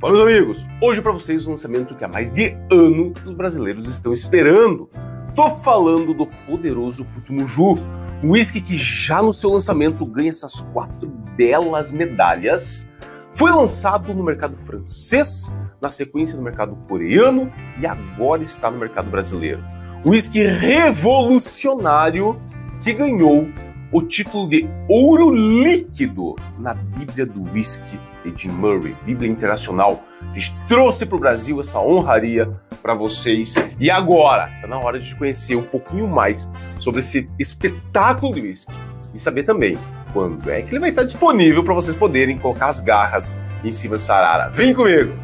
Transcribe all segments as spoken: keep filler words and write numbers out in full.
Fala, meus amigos! Hoje para vocês o lançamento que há mais de ano os brasileiros estão esperando. Tô falando do poderoso Putumuju, um whisky que já no seu lançamento ganha essas quatro belas medalhas. Foi lançado no mercado francês, na sequência no mercado coreano e agora está no mercado brasileiro. Um whisky revolucionário que ganhou o título de ouro líquido na Bíblia do Whisky de Jim Murray, Bíblia Internacional. A gente trouxe para o Brasil essa honraria para vocês e agora está na hora de conhecer um pouquinho mais sobre esse espetáculo de whisky e saber também quando é que ele vai estar disponível para vocês poderem colocar as garras em cima dessa arara. Vem comigo!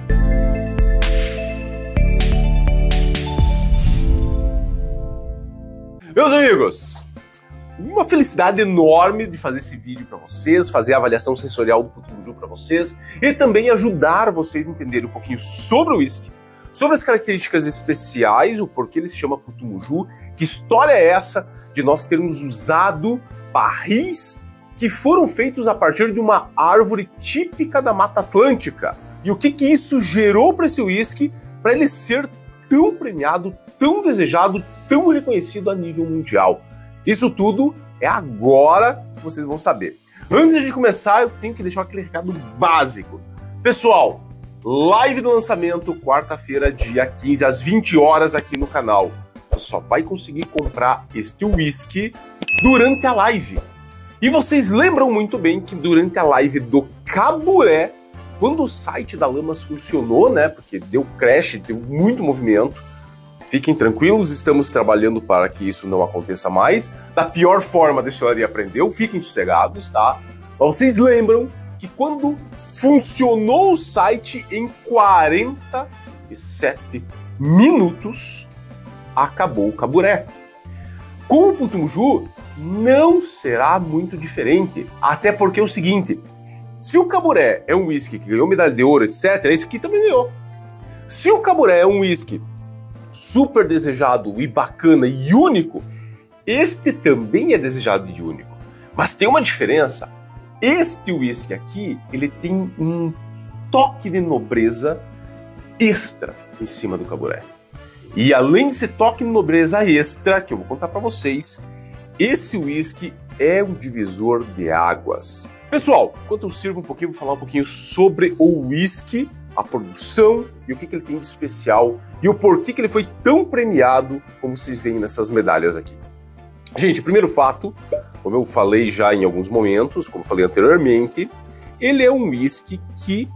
Meus amigos, uma felicidade enorme de fazer esse vídeo para vocês, fazer a avaliação sensorial do Putumuju para vocês e também ajudar vocês a entenderem um pouquinho sobre o whisky, sobre as características especiais, o porquê ele se chama Putumuju, que história é essa de nós termos usado barris que foram feitos a partir de uma árvore típica da Mata Atlântica e o que que isso gerou para esse whisky para ele ser tão premiado, tão desejado, tão reconhecido a nível mundial. Isso tudo é agora que vocês vão saber. Antes de começar, eu tenho que deixar aquele recado básico. Pessoal, live do lançamento, quarta-feira, dia quinze, às vinte horas aqui no canal. Você só vai conseguir comprar este whisky durante a live. E vocês lembram muito bem que durante a live do Caburé, quando o site da Lamas funcionou, né, porque deu crash, deu muito movimento, fiquem tranquilos, estamos trabalhando para que isso não aconteça mais. Da pior forma, a destilaria aprendeu, fiquem sossegados, tá? Mas vocês lembram que quando funcionou o site em quarenta e sete minutos, acabou o Caburé. Com o Putumuju, não será muito diferente. Até porque é o seguinte, se o Caburé é um whisky que ganhou medalha de ouro, etcétera, esse aqui também ganhou. Se o Caburé é um whisky super desejado e bacana e único, este também é desejado e único. Mas tem uma diferença. Este whisky aqui, ele tem um toque de nobreza extra em cima do Caburé. E além desse toque de nobreza extra, que eu vou contar para vocês, esse whisky é um divisor de águas. Pessoal, enquanto eu sirvo um pouquinho, vou falar um pouquinho sobre o whisky, a produção e o que, que ele tem de especial e o porquê que ele foi tão premiado como vocês veem nessas medalhas aqui. Gente, primeiro fato, como eu falei já em alguns momentos, como falei anteriormente, ele é um whisky que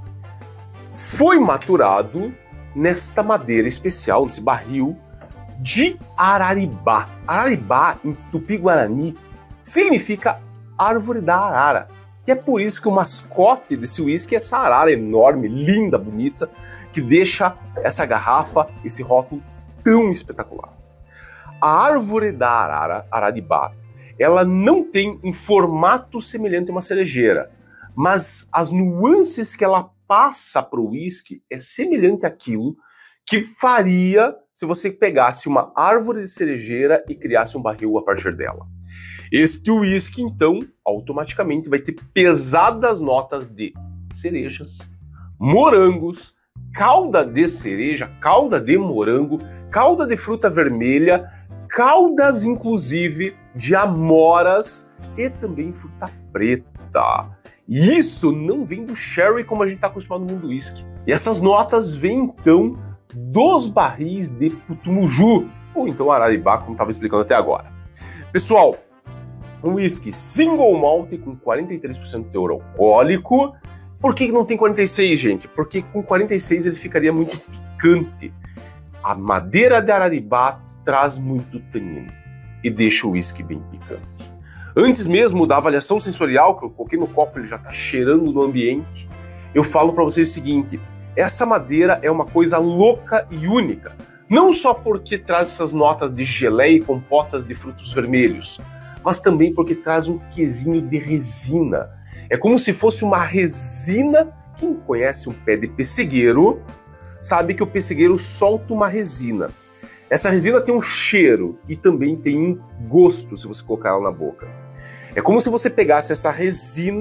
foi maturado nesta madeira especial, nesse barril de Araribá. Araribá, em Tupi-Guarani, significa árvore da arara. E é por isso que o mascote desse whisky é essa arara enorme, linda, bonita, que deixa essa garrafa, esse rótulo tão espetacular. A árvore da arara, Araribá, ela não tem um formato semelhante a uma cerejeira, mas as nuances que ela passa para o whisky é semelhante àquilo que faria se você pegasse uma árvore de cerejeira e criasse um barril a partir dela. Este whisky, então, automaticamente vai ter pesadas notas de cerejas, morangos, calda de cereja, calda de morango, calda de fruta vermelha, caldas, inclusive, de amoras e também fruta preta. E isso não vem do sherry como a gente está acostumado no mundo do whisky. E essas notas vêm, então, dos barris de Putumuju, ou então Araribá, como estava explicando até agora. Pessoal, um whisky single malt com quarenta e três por cento de teor alcoólico. Por que não tem quarenta e seis, gente? Porque com quarenta e seis ele ficaria muito picante. A madeira de Araribá traz muito tanino e deixa o whisky bem picante. Antes mesmo da avaliação sensorial, que eu coloquei no copo, ele já está cheirando no ambiente, eu falo para vocês o seguinte, essa madeira é uma coisa louca e única. Não só porque traz essas notas de geleia e compotas de frutos vermelhos, mas também porque traz um quesinho de resina. É como se fosse uma resina. Quem conhece um pé de pessegueiro sabe que o pessegueiro solta uma resina. Essa resina tem um cheiro e também tem um gosto se você colocar ela na boca. É como se você pegasse essa resina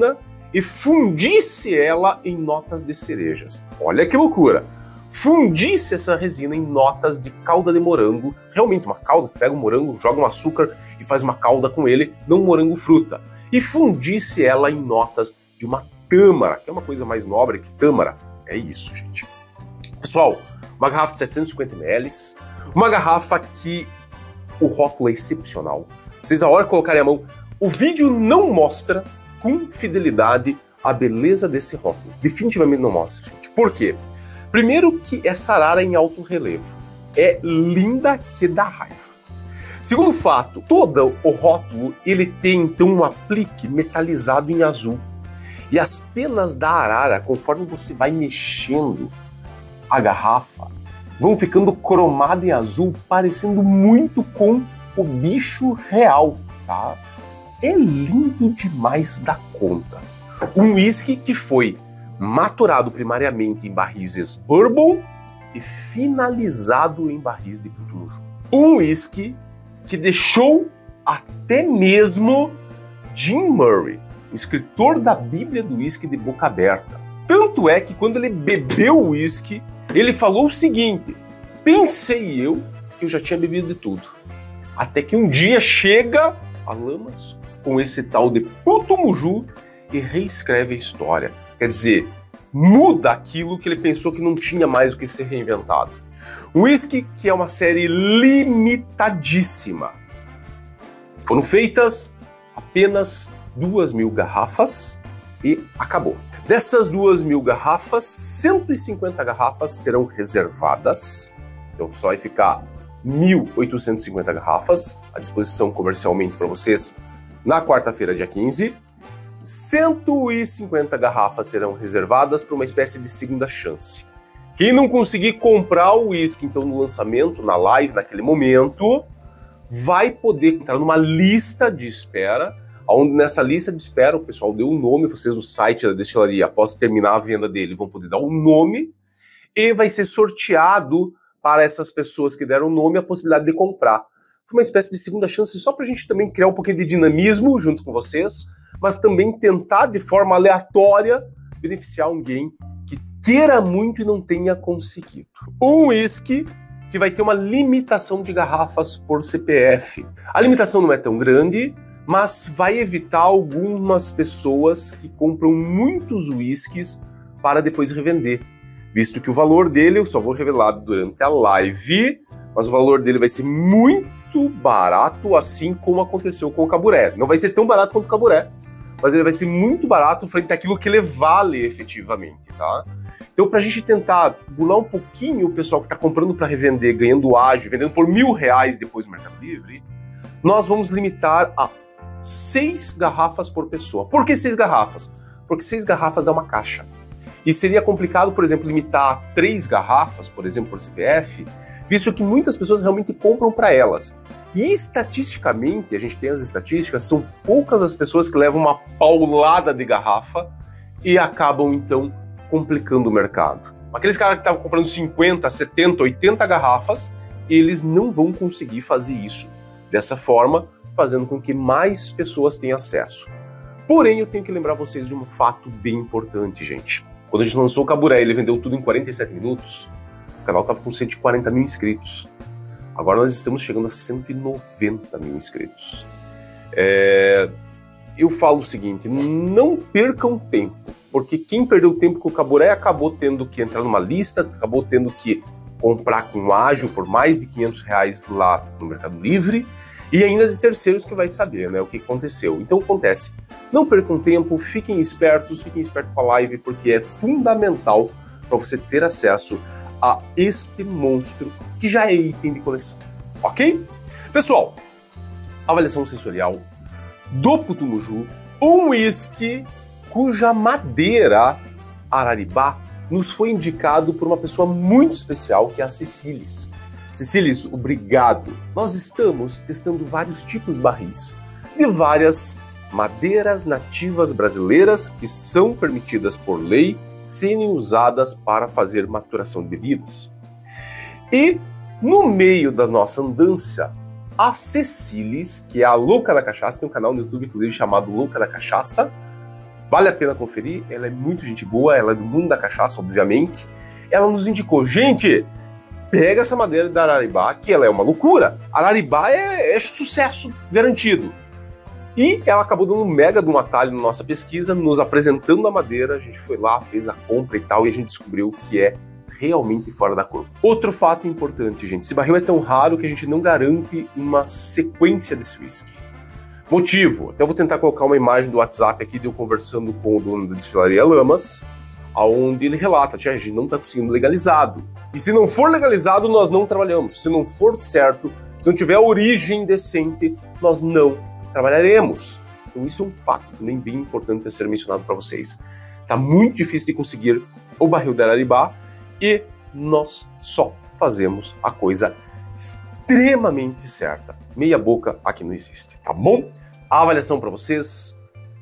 e fundisse ela em notas de cerejas. Olha que loucura! Fundisse essa resina em notas de calda de morango, realmente uma calda, pega um morango, joga um açúcar e faz uma calda com ele, não morango fruta. E fundisse ela em notas de uma tâmara, que é uma coisa mais nobre que tâmara. É isso, gente. Pessoal, uma garrafa de setecentos e cinquenta mililitros, uma garrafa que o rótulo é excepcional. Vocês, a hora que colocarem a mão, o vídeo não mostra com fidelidade a beleza desse rótulo. Definitivamente não mostra, gente. Por quê? Primeiro que essa arara é em alto relevo. É linda que dá raiva. Segundo fato, todo o rótulo ele tem então um aplique metalizado em azul. E as penas da arara, conforme você vai mexendo a garrafa, vão ficando cromadas em azul, parecendo muito com o bicho real, tá? É lindo demais da conta. Um whisky que foi maturado primariamente em barris bourbon e finalizado em barris de Putumajú. Um whisky que deixou até mesmo Jim Murray, o escritor da Bíblia do whisky, de boca aberta. Tanto é que quando ele bebeu o whisky, ele falou o seguinte: pensei eu que eu já tinha bebido de tudo. Até que um dia chega a Lamas com esse tal de Putumajú e reescreve a história. Quer dizer, muda aquilo que ele pensou que não tinha mais o que ser reinventado. Um whisky que é uma série limitadíssima. Foram feitas apenas duas mil garrafas e acabou. Dessas duas mil garrafas, cento e cinquenta garrafas serão reservadas. Então só vai ficar mil oitocentas e cinquenta garrafas à disposição comercialmente para vocês na quarta-feira, dia quinze. cento e cinquenta garrafas serão reservadas para uma espécie de segunda chance. Quem não conseguir comprar o uísque então no lançamento, na live, naquele momento, vai poder entrar numa lista de espera, onde nessa lista de espera o pessoal deu um nome, vocês no site da destilaria, após terminar a venda dele, vão poder dar um nome e vai ser sorteado para essas pessoas que deram o nome a possibilidade de comprar. Foi uma espécie de segunda chance só para a gente também criar um pouquinho de dinamismo junto com vocês, mas também tentar de forma aleatória beneficiar alguém que queira muito e não tenha conseguido. Um whisky que vai ter uma limitação de garrafas por C P F. A limitação não é tão grande, mas vai evitar algumas pessoas que compram muitos whiskies para depois revender, visto que o valor dele, eu só vou revelar durante a live, mas o valor dele vai ser muito barato, assim como aconteceu com o Caburé. Não vai ser tão barato quanto o Caburé, mas ele vai ser muito barato frente àquilo que ele vale efetivamente, tá? Então, para a gente tentar bular um pouquinho o pessoal que está comprando para revender, ganhando ágio, vendendo por mil reais depois no Mercado Livre, nós vamos limitar a seis garrafas por pessoa. Por que seis garrafas? Porque seis garrafas dá uma caixa. E seria complicado, por exemplo, limitar a três garrafas, por exemplo, por C P F, visto que muitas pessoas realmente compram para elas. E estatisticamente, a gente tem as estatísticas, são poucas as pessoas que levam uma paulada de garrafa e acabam, então, complicando o mercado. Aqueles caras que estavam comprando cinquenta, setenta, oitenta garrafas, eles não vão conseguir fazer isso dessa forma, fazendo com que mais pessoas tenham acesso. Porém, eu tenho que lembrar vocês de um fato bem importante, gente. Quando a gente lançou o Caburé, ele vendeu tudo em quarenta e sete minutos, o canal estava com cento e quarenta mil inscritos. Agora nós estamos chegando a cento e noventa mil inscritos. É... Eu falo o seguinte, não percam tempo, porque quem perdeu tempo com o Caburé acabou tendo que entrar numa lista, acabou tendo que comprar com ágio por mais de quinhentos reais lá no Mercado Livre, e ainda de terceiros que vai saber, né, o que aconteceu. Então acontece, não percam tempo, fiquem espertos, fiquem espertos com a live, porque é fundamental para você ter acesso a este monstro que já é item de coleção, ok? Pessoal, avaliação sensorial do Putumajú, um whisky cuja madeira Araribá nos foi indicado por uma pessoa muito especial, que é a Cecílis. Cecílis, obrigado. Nós estamos testando vários tipos de barris, de várias madeiras nativas brasileiras que são permitidas por lei serem usadas para fazer maturação de bebidas. E no meio da nossa andança, a Cecílis, que é a louca da cachaça, tem um canal no YouTube inclusive chamado Louca da Cachaça, Vale a pena conferir, ela é muito gente boa, ela é do mundo da cachaça, obviamente. Ela nos indicou, gente, pega essa madeira da Araribá, que ela é uma loucura. Araribá é, é sucesso garantido. E ela acabou dando um mega de um atalho na nossa pesquisa, nos apresentando a madeira, a gente foi lá, fez a compra e tal, e a gente descobriu que é realmente fora da curva. Outro fato importante, gente, esse barril é tão raro que a gente não garante uma sequência desse whisky. Motivo, até vou tentar colocar uma imagem do WhatsApp aqui de eu conversando com o dono da destilaria Lamas, onde ele relata, tia, a gente não está conseguindo legalizado. E se não for legalizado, nós não trabalhamos. Se não for certo, se não tiver origem decente, nós não trabalharemos. Então isso é um fato nem bem importante a ser mencionado para vocês. Tá muito difícil de conseguir o barril da Araribá e nós só fazemos a coisa extremamente certa. Meia boca aqui não existe, tá bom? A avaliação para vocês,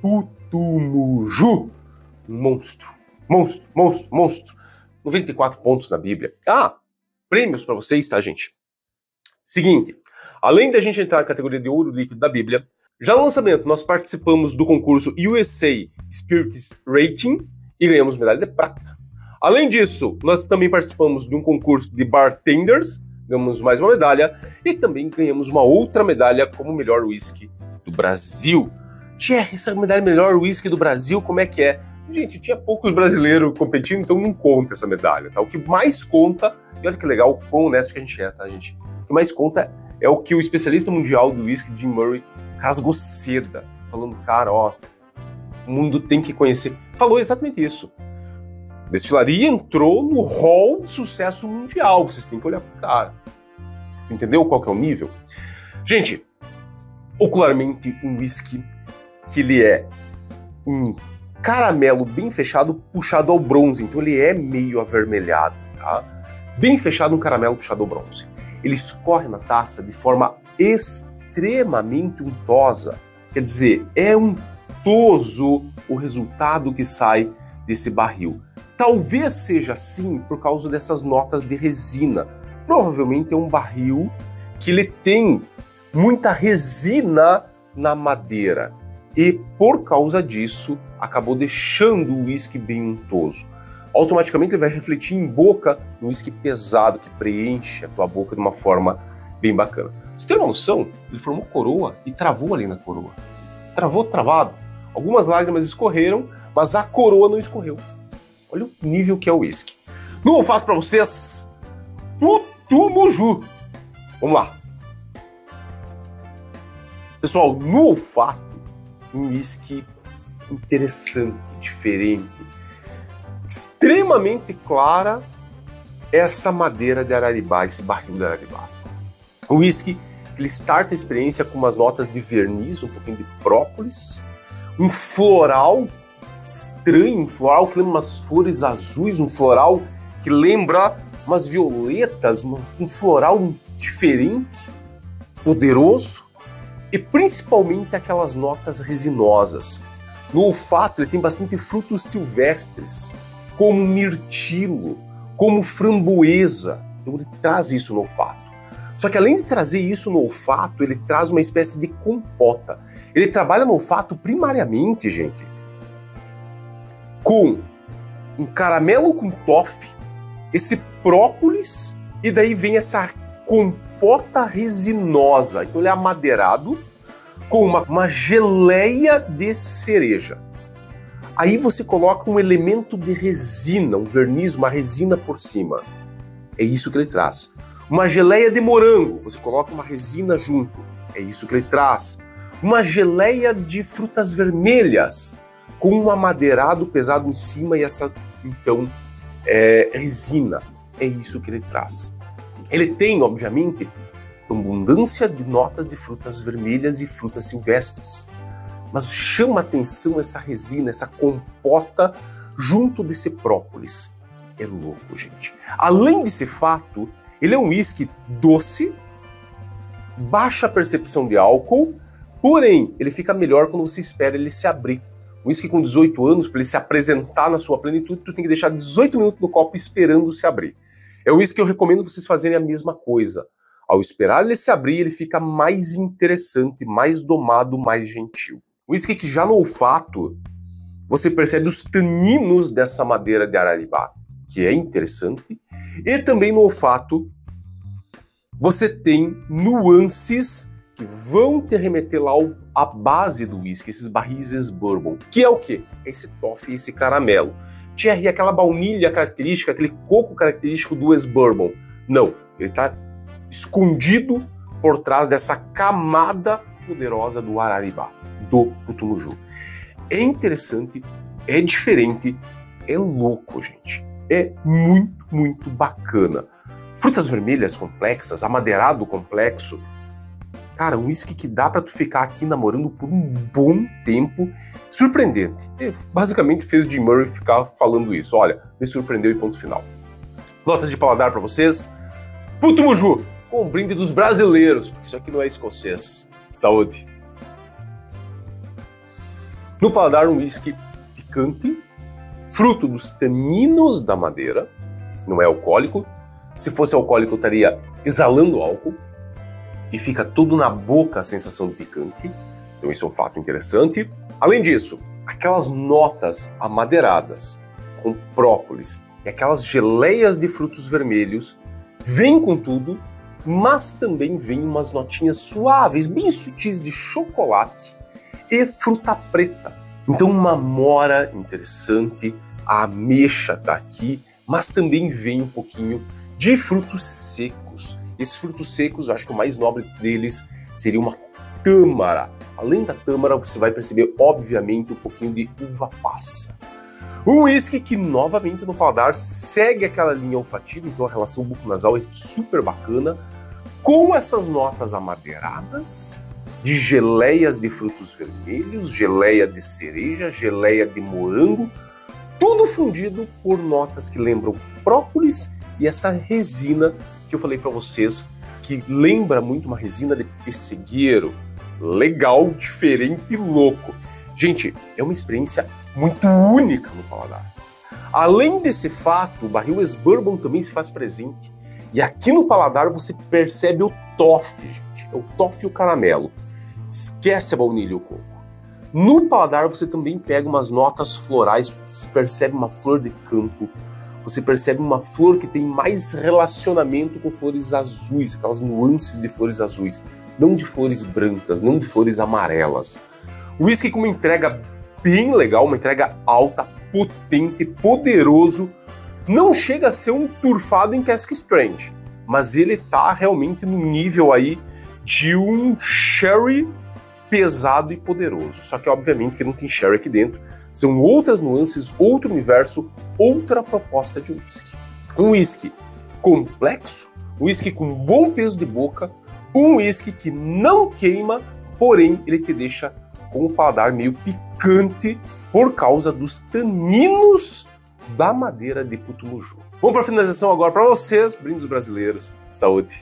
Putumuju, monstro, monstro, monstro, monstro. noventa e quatro pontos na Bíblia. Ah, prêmios para vocês, tá, gente? Seguinte, além da gente entrar na categoria de ouro líquido da Bíblia, já no lançamento nós participamos do concurso U S A Spirits Rating e ganhamos medalha de prata. Além disso, nós também participamos de um concurso de bartenders, ganhamos mais uma medalha e também ganhamos uma outra medalha como melhor whisky do Brasil. Tchê, essa medalha melhor whisky do Brasil, como é que é? Gente, tinha poucos brasileiros competindo, então não conta essa medalha, tá? O que mais conta, e olha que legal, o quão honesto que a gente é, tá, gente? O que mais conta é o que o especialista mundial do whisky, Jim Murray, rasgou seda, falando, cara, ó, o mundo tem que conhecer. Falou exatamente isso. A destilaria entrou no hall de sucesso mundial, vocês têm que olhar pro cara. Entendeu qual que é o nível? Gente, ocularmente um whisky que ele é um caramelo bem fechado, puxado ao bronze, então ele é meio avermelhado, tá? Bem fechado, um caramelo puxado ao bronze. Ele escorre na taça de forma extremamente untosa, quer dizer, é untoso o resultado que sai desse barril. Talvez seja assim por causa dessas notas de resina. Provavelmente é um barril que ele tem muita resina na madeira e por causa disso acabou deixando o whisky bem untoso. Automaticamente ele vai refletir em boca um whisky pesado que preenche a tua boca de uma forma bem bacana. Você tem uma noção? Ele formou coroa e travou ali na coroa. Travou travado. Algumas lágrimas escorreram, mas a coroa não escorreu. Olha o nível que é o whisky. No olfato para vocês, Putumuju. Vamos lá. Pessoal, no olfato, um whisky interessante, diferente, extremamente clara essa madeira de Araribá, esse barril de Araribá. O whisky, ele starta a experiência com umas notas de verniz, um pouquinho de própolis, um floral estranho, um floral que lembra umas flores azuis, um floral que lembra umas violetas, um floral diferente, poderoso, e principalmente aquelas notas resinosas. No olfato ele tem bastante frutos silvestres, como mirtilo, como framboesa, então ele traz isso no olfato. Só que além de trazer isso no olfato, ele traz uma espécie de compota. Ele trabalha no olfato primariamente, gente, com um caramelo com toffee, esse própolis, e daí vem essa compota resinosa. Então ele é amadeirado com uma, uma geleia de cereja. Aí você coloca um elemento de resina, um verniz, uma resina por cima. É isso que ele traz. Uma geleia de morango, você coloca uma resina junto. É isso que ele traz. Uma geleia de frutas vermelhas, com um amadeirado pesado em cima e essa, então, é, resina. É isso que ele traz. Ele tem, obviamente, abundância de notas de frutas vermelhas e frutas silvestres. Mas chama atenção essa resina, essa compota junto desse própolis. É louco, gente. Além desse fato, ele é um whisky doce, baixa percepção de álcool, porém, ele fica melhor quando você espera ele se abrir. Um whisky com dezoito anos, para ele se apresentar na sua plenitude, tu tem que deixar dezoito minutos no copo esperando se abrir. É um whisky que eu recomendo vocês fazerem a mesma coisa. Ao esperar ele se abrir, ele fica mais interessante, mais domado, mais gentil. Um whisky que já no olfato, você percebe os taninos dessa madeira de Araribá, que é interessante, e também no olfato você tem nuances que vão te remeter lá ao, à base do whisky, esses barris bourbon, que é o quê? Esse toffee, esse caramelo. Thierry, aquela baunilha característica, aquele coco característico do ex-bourbon. Não, ele está escondido por trás dessa camada poderosa do Araribá, do Putumuju. É interessante, é diferente, é louco, gente. É muito, muito bacana. Frutas vermelhas complexas, amadeirado complexo. Cara, um whisky que dá pra tu ficar aqui namorando por um bom tempo. Surpreendente. E basicamente fez o Jim Murray ficar falando isso. Olha, me surpreendeu e ponto final. Notas de paladar pra vocês. Putumuju, com um brinde dos brasileiros, porque isso aqui não é escocês. Saúde. No paladar, um whisky picante, fruto dos taninos da madeira, não é alcoólico. Se fosse alcoólico, estaria exalando álcool. E fica tudo na boca a sensação de picante. Então isso é um fato interessante. Além disso, aquelas notas amadeiradas com própolis e aquelas geleias de frutos vermelhos vêm com tudo, mas também vem umas notinhas suaves, bem sutis de chocolate e fruta preta. Então uma amora interessante, a ameixa tá aqui, mas também vem um pouquinho de frutos secos. Esses frutos secos, eu acho que o mais nobre deles seria uma tâmara. Além da tâmara, você vai perceber, obviamente, um pouquinho de uva passa. Um whisky que, novamente, no paladar, segue aquela linha olfativa, então a relação buco-nasal é super bacana, com essas notas amadeiradas, de geleias de frutos vermelhos, geleia de cereja, geleia de morango, tudo fundido por notas que lembram própolis e essa resina que eu falei para vocês, que lembra muito uma resina de pessegueiro. Legal, diferente e louco. Gente, é uma experiência muito única no paladar. Além desse fato, o barril ex-bourbon também se faz presente. E aqui no paladar você percebe o toffee, gente. É o toffee e o caramelo. Esquece a baunilha e o coco. No paladar você também pega umas notas florais, você percebe uma flor de campo, você percebe uma flor que tem mais relacionamento com flores azuis, aquelas nuances de flores azuis, não de flores brancas, não de flores amarelas. O whisky com uma entrega bem legal, uma entrega alta, potente, poderoso, não chega a ser um turfado em Cask Strength, mas ele tá realmente no nível aí de um sherry pesado e poderoso. Só que obviamente que não tem sherry aqui dentro, são outras nuances, outro universo, outra proposta de whisky. Um whisky complexo, um whisky com bom peso de boca, um whisky que não queima, porém ele te deixa com o paladar meio picante por causa dos taninos da madeira de Putumuju. Vamos para a finalização agora para vocês, brindes brasileiros. Saúde!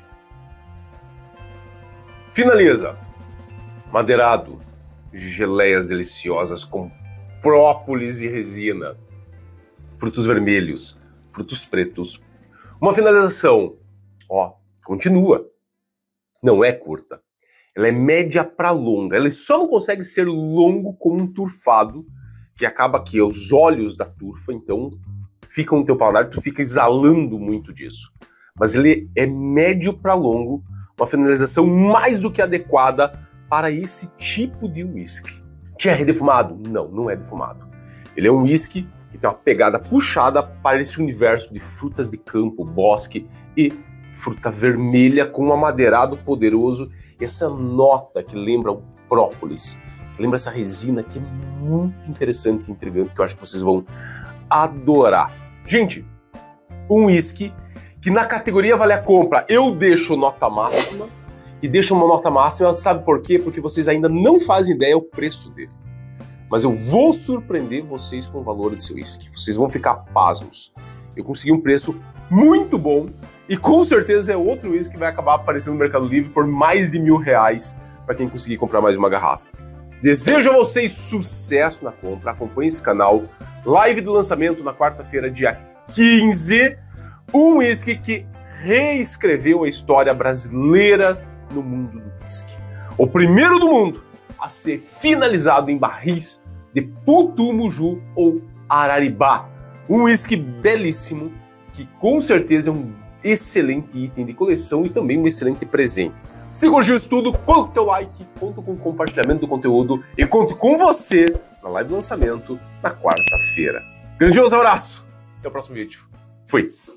Finaliza! Madeirado, geleias deliciosas com própolis e resina, frutos vermelhos, frutos pretos. Uma finalização, ó, continua. Não é curta. Ela é média para longa. Ela só não consegue ser longo como um turfado, que acaba aqui os olhos da turfa, então ficam no teu paladar e tu fica exalando muito disso. Mas ele é médio para longo, uma finalização mais do que adequada para esse tipo de whisky. Thierry, defumado? Não, não é defumado. Ele é um whisky que tem uma pegada puxada para esse universo de frutas de campo, bosque e fruta vermelha com um amadeirado poderoso e essa nota que lembra o própolis, que lembra essa resina que é muito interessante e intrigante, que eu acho que vocês vão adorar. Gente, um whisky que na categoria vale a compra eu deixo nota máxima e deixo uma nota máxima, sabe por quê? Porque vocês ainda não fazem ideia o preço dele. Mas eu vou surpreender vocês com o valor desse whisky. Vocês vão ficar pasmos. Eu consegui um preço muito bom e com certeza é outro whisky que vai acabar aparecendo no Mercado Livre por mais de mil reais para quem conseguir comprar mais uma garrafa. Desejo a vocês sucesso na compra. Acompanhe esse canal. Live do lançamento na quarta-feira, dia quinze. Um whisky que reescreveu a história brasileira no mundo do whisky. O primeiro do mundo a ser finalizado em barris de Putumuju ou Araribá. Um whisky belíssimo que com certeza é um excelente item de coleção e também um excelente presente. Se curtiu isso tudo, conta com o teu like, conta com o compartilhamento do conteúdo e conto com você na live de lançamento na quarta-feira. Grandioso abraço, até o próximo vídeo. Fui!